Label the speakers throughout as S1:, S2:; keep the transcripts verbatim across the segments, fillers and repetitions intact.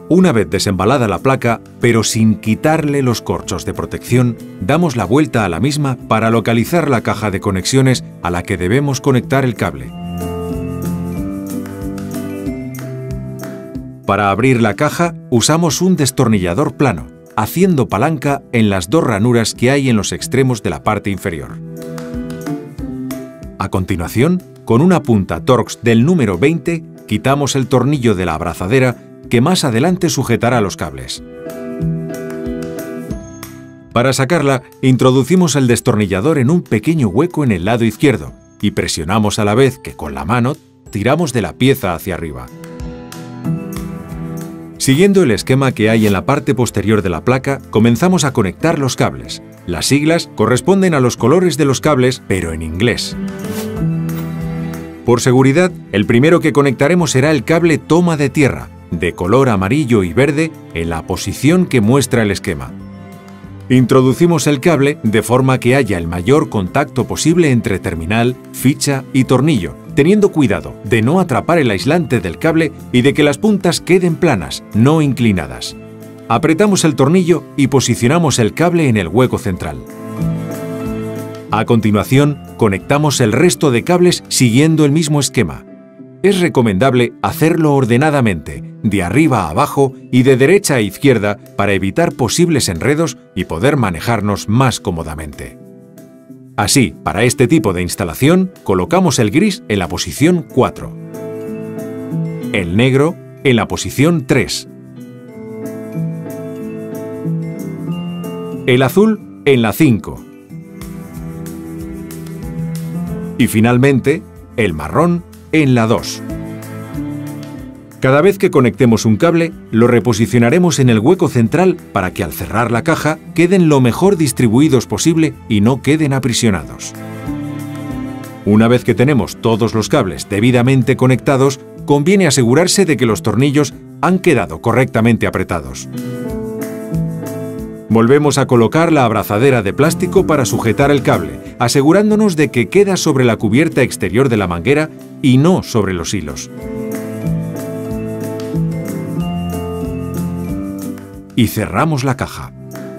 S1: Una vez desembalada la placa, pero sin quitarle los corchos de protección, damos la vuelta a la misma para localizar la caja de conexiones a la que debemos conectar el cable. Para abrir la caja, usamos un destornillador plano, haciendo palanca en las dos ranuras que hay en los extremos de la parte inferior. A continuación, con una punta Torx del número veinte, quitamos el tornillo de la abrazadera que más adelante sujetará los cables. Para sacarla, introducimos el destornillador en un pequeño hueco en el lado izquierdo y presionamos a la vez que con la mano tiramos de la pieza hacia arriba. Siguiendo el esquema que hay en la parte posterior de la placa, comenzamos a conectar los cables. Las siglas corresponden a los colores de los cables, pero en inglés. Por seguridad, el primero que conectaremos será el cable toma de tierra, de color amarillo y verde, en la posición que muestra el esquema. Introducimos el cable de forma que haya el mayor contacto posible entre terminal, ficha y tornillo, teniendo cuidado de no atrapar el aislante del cable y de que las puntas queden planas, no inclinadas. Apretamos el tornillo y posicionamos el cable en el hueco central. A continuación, conectamos el resto de cables siguiendo el mismo esquema. Es recomendable hacerlo ordenadamente, de arriba a abajo y de derecha a izquierda para evitar posibles enredos y poder manejarnos más cómodamente. Así, para este tipo de instalación, colocamos el gris en la posición cuatro, el negro en la posición tres, el azul en la cinco y finalmente el marrón en la dos. Cada vez que conectemos un cable, lo reposicionaremos en el hueco central para que al cerrar la caja queden lo mejor distribuidos posible y no queden aprisionados. Una vez que tenemos todos los cables debidamente conectados, conviene asegurarse de que los tornillos han quedado correctamente apretados. Volvemos a colocar la abrazadera de plástico para sujetar el cable, asegurándonos de que queda sobre la cubierta exterior de la manguera y no sobre los hilos. Y cerramos la caja.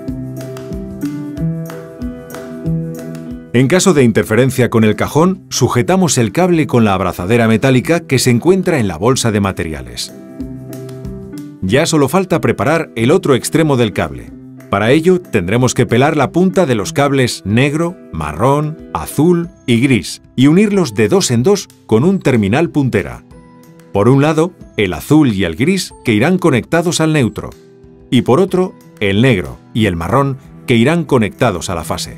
S1: En caso de interferencia con el cajón, sujetamos el cable con la abrazadera metálica que se encuentra en la bolsa de materiales. Ya solo falta preparar el otro extremo del cable. Para ello, tendremos que pelar la punta de los cables negro, marrón, azul y gris y unirlos de dos en dos con un terminal puntera. Por un lado, el azul y el gris que irán conectados al neutro y por otro, el negro y el marrón que irán conectados a la fase.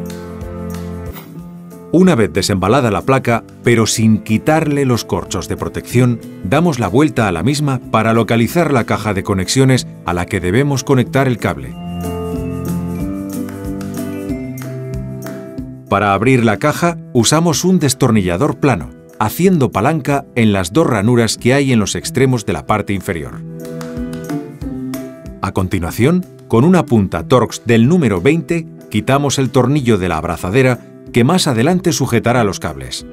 S1: Una vez desembalada la placa, pero sin quitarle los corchos de protección, damos la vuelta a la misma para localizar la caja de conexiones a la que debemos conectar el cable. Para abrir la caja, usamos un destornillador plano, haciendo palanca en las dos ranuras que hay en los extremos de la parte inferior. A continuación, con una punta Torx del número veinte, quitamos el tornillo de la abrazadera que más adelante sujetará los cables.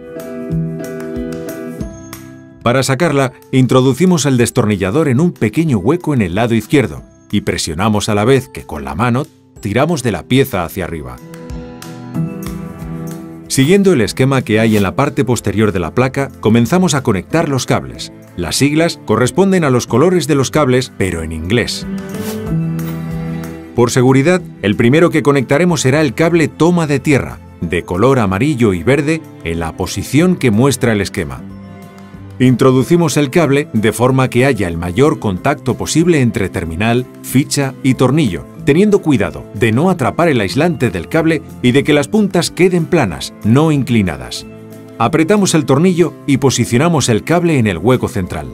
S1: Para sacarla, introducimos el destornillador en un pequeño hueco en el lado izquierdo y presionamos a la vez que con la mano tiramos de la pieza hacia arriba. Siguiendo el esquema que hay en la parte posterior de la placa, comenzamos a conectar los cables. Las siglas corresponden a los colores de los cables, pero en inglés. Por seguridad, el primero que conectaremos será el cable toma de tierra, de color amarillo y verde, en la posición que muestra el esquema. Introducimos el cable de forma que haya el mayor contacto posible entre terminal, ficha y tornillo, teniendo cuidado de no atrapar el aislante del cable y de que las puntas queden planas, no inclinadas. Apretamos el tornillo y posicionamos el cable en el hueco central.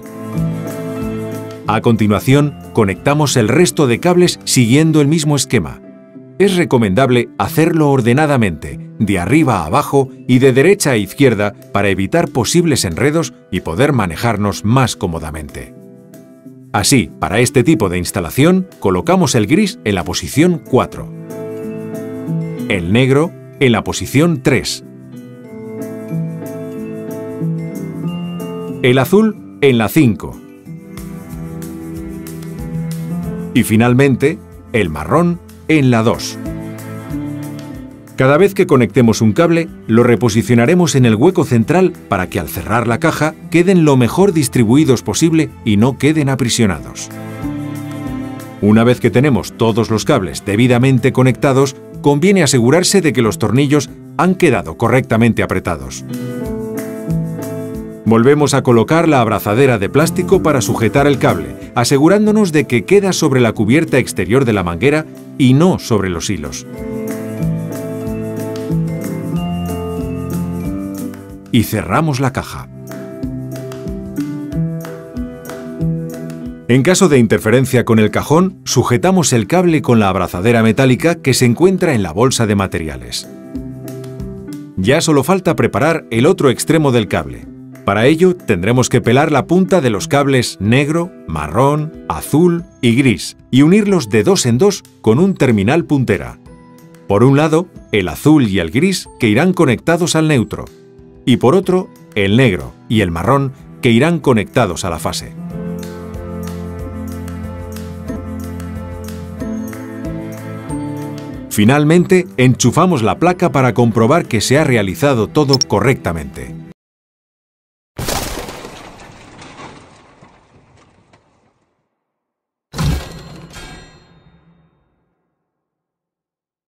S1: A continuación, conectamos el resto de cables siguiendo el mismo esquema. Es recomendable hacerlo ordenadamente, de arriba a abajo y de derecha a izquierda para evitar posibles enredos y poder manejarnos más cómodamente. Así, para este tipo de instalación, colocamos el gris en la posición cuatro, el negro en la posición tres, el azul en la cinco Y finalmente, el marrón en la dos. Cada vez que conectemos un cable, lo reposicionaremos en el hueco central para que al cerrar la caja queden lo mejor distribuidos posible y no queden aprisionados. Una vez que tenemos todos los cables debidamente conectados, conviene asegurarse de que los tornillos han quedado correctamente apretados. Volvemos a colocar la abrazadera de plástico para sujetar el cable, asegurándonos de que queda sobre la cubierta exterior de la manguera y no sobre los hilos. Y cerramos la caja. En caso de interferencia con el cajón, sujetamos el cable con la abrazadera metálica que se encuentra en la bolsa de materiales. Ya solo falta preparar el otro extremo del cable. Para ello, tendremos que pelar la punta de los cables negro, marrón, azul y gris y unirlos de dos en dos con un terminal puntera. Por un lado, el azul y el gris que irán conectados al neutro, y por otro, el negro y el marrón que irán conectados a la fase. Finalmente, enchufamos la placa para comprobar que se ha realizado todo correctamente.